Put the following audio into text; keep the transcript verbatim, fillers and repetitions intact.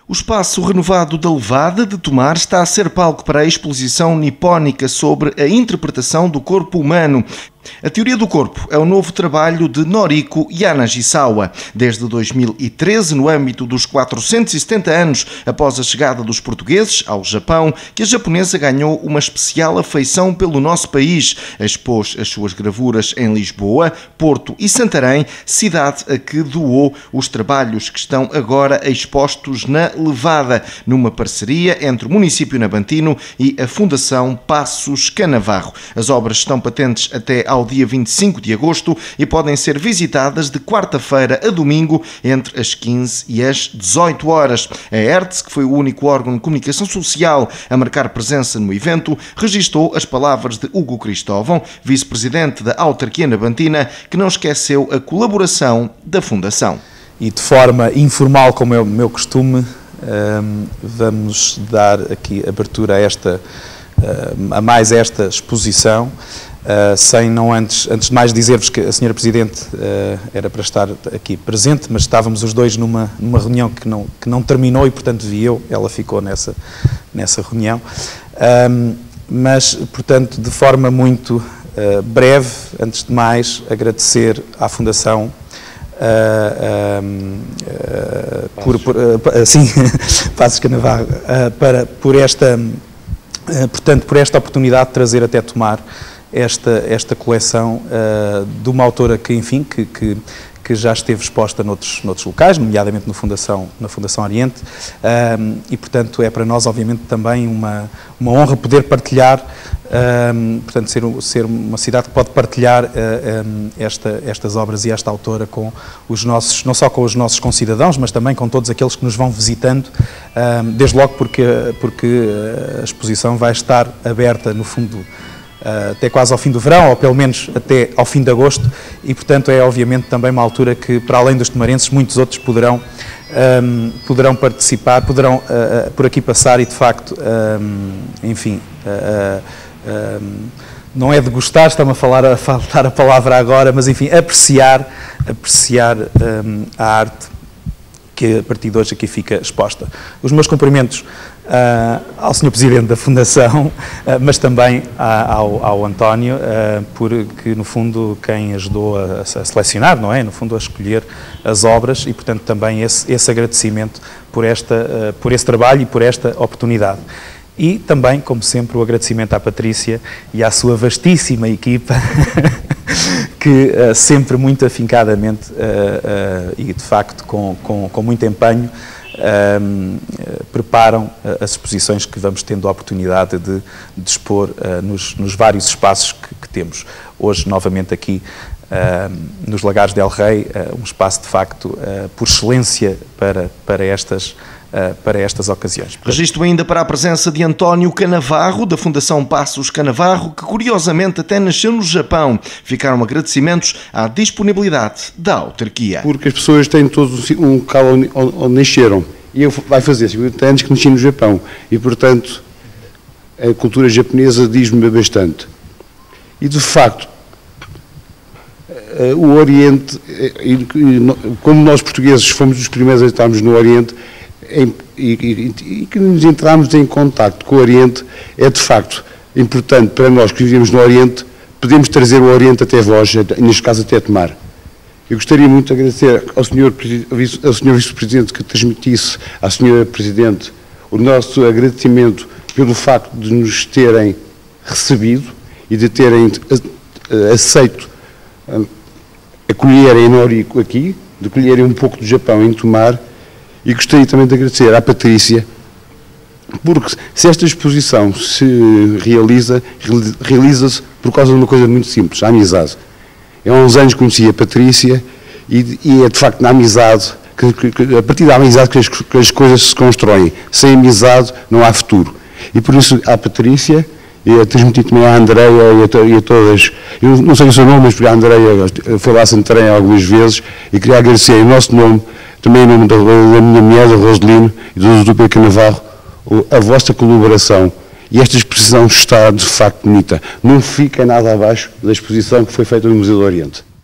O espaço renovado da Levada de Tomar está a ser palco para a exposição nipónica sobre a interpretação do corpo humano. A teoria do corpo é o novo trabalho de Noriko Yanagisawa. Desde dois mil e treze, no âmbito dos quatrocentos e setenta anos após a chegada dos portugueses ao Japão, que a japonesa ganhou uma especial afeição pelo nosso país. Expôs as suas gravuras em Lisboa, Porto e Santarém, cidade a que doou os trabalhos que estão agora expostos na Levada, numa parceria entre o município nabantino e a Fundação Passos Canavarro. As obras estão patentes até ao dia vinte e cinco de agosto e podem ser visitadas de quarta-feira a domingo entre as quinze e as dezoito horas. A ERTS, que foi o único órgão de comunicação social a marcar presença no evento, registou as palavras de Hugo Cristóvão, vice-presidente da autarquia nabantina, que não esqueceu a colaboração da Fundação. E de forma informal, como é o meu costume, vamos dar aqui abertura a, esta, a mais esta exposição. Uh, sem não antes, antes de mais dizer-vos que a senhora Presidente uh, era para estar aqui presente, mas estávamos os dois numa, numa reunião que não, que não terminou e, portanto, vi eu, ela ficou nessa, nessa reunião. Um, mas, portanto, de forma muito uh, breve, antes de mais, agradecer à Fundação uh, um, uh, por, por, uh, sim, Passos Canavarro, uh, para, por, esta, uh, portanto, por esta oportunidade de trazer até Tomar Esta, esta coleção uh, de uma autora que, enfim, que, que, que já esteve exposta noutros, noutros locais, nomeadamente no Fundação, na Fundação Oriente, um, e, portanto, é para nós, obviamente, também uma, uma honra poder partilhar, um, portanto, ser, ser uma cidade que pode partilhar uh, um, esta, estas obras e esta autora com os nossos, não só com os nossos concidadãos, mas também com todos aqueles que nos vão visitando, um, desde logo porque, porque a exposição vai estar aberta, no fundo, Uh, até quase ao fim do verão, ou pelo menos até ao fim de agosto, e portanto é obviamente também uma altura que, para além dos tomarenses, muitos outros poderão, um, poderão participar, poderão uh, uh, por aqui passar e de facto, um, enfim, uh, uh, um, não é degustar, está-me a, falar, a faltar a palavra agora, mas enfim, apreciar, apreciar um, a arte que a partir de hoje aqui fica exposta. Os meus cumprimentos uh, ao senhor Presidente da Fundação, uh, mas também uh, ao, ao António, uh, porque no fundo quem ajudou a, a selecionar, não é? No fundo a escolher as obras e portanto também esse, esse agradecimento por, esta, uh, por esse trabalho e por esta oportunidade. E também, como sempre, o agradecimento à Patrícia e à sua vastíssima equipa, que uh, sempre muito afincadamente uh, uh, e de facto com, com, com muito empenho uh, uh, preparam uh, as exposições que vamos tendo a oportunidade de, de expor uh, nos, nos vários espaços que, que temos. Hoje, novamente aqui uh, nos Lagares de El Rei, uh, um espaço de facto uh, por excelência para, para estas Uh, para estas ocasiões. Registro ainda para a presença de António Canavarro, da Fundação Passos Canavarro, que curiosamente até nasceu no Japão. Ficaram agradecimentos à disponibilidade da autarquia. Porque as pessoas têm todos um local onde, onde nasceram. E eu vai fazer cinquenta anos que nasci no Japão. E, portanto, a cultura japonesa diz-me bastante. E, de facto, o Oriente, como nós portugueses fomos os primeiros a estarmos no Oriente, Em, e, e, e que nos entramos em contacto com o Oriente, é de facto importante para nós que vivemos no Oriente, podemos trazer o Oriente até vós, neste caso até Tomar. Eu gostaria muito de agradecer ao senhor, ao senhor Vice-Presidente que transmitisse à senhora Presidente o nosso agradecimento pelo facto de nos terem recebido e de terem aceito acolherem Noriko aqui, de acolherem um pouco do Japão em Tomar. E gostaria também de agradecer à Patrícia, porque se esta exposição se realiza, realiza-se por causa de uma coisa muito simples, a amizade. Eu há uns anos conheci a Patrícia e, e é de facto na amizade, que, que, a partir da amizade que as, que as coisas se constroem. Sem amizade não há futuro. E por isso à Patrícia, e a transmitir também à Andreia e a, to, e a todas, eu não sei o seu nome, mas porque a Andreia foi lá a Santarém algumas vezes, e queria agradecer em nosso nome, também em nome da, da minha mulher, da Roselino, e do doutor Pedro Canavarro, a vossa colaboração. E esta exposição está, de facto, bonita. Não fica nada abaixo da exposição que foi feita no Museu do Oriente.